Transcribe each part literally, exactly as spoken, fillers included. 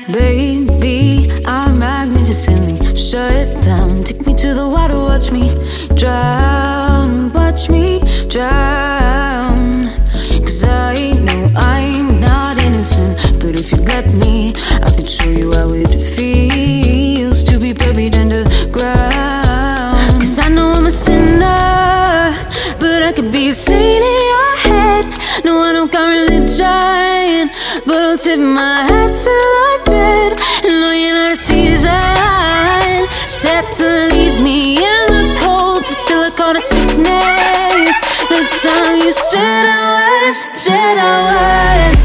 Baby, I'm magnificently shut it down. Take me to the water, watch me drown. Watch me drown. Cause I know I'm not innocent, but if you let me, I could show you how it feels to be buried underground. Cause I know I'm a sinner, but I could be a saint in your head. No, I don't got religion, but I'll tip my hat till I did. And know you're not a season, set to leave me in the cold, but still I caught a sickness the time you said I was, said I was.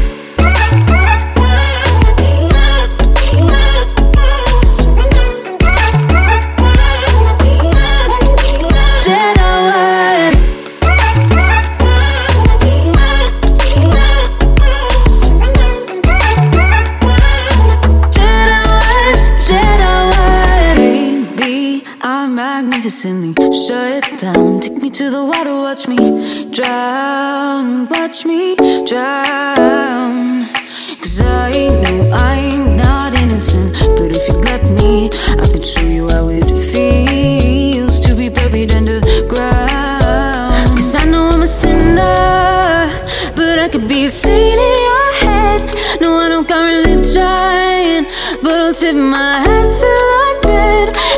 Magnificently shut it down. Take me to the water, watch me drown. Watch me drown. Cause I know I'm not innocent, but if you let me, I could show you how it feels to be buried underground. Cause I know I'm a sinner, but I could be a saint in your head. No, I don't got religion, but I'll tip my hat till I did.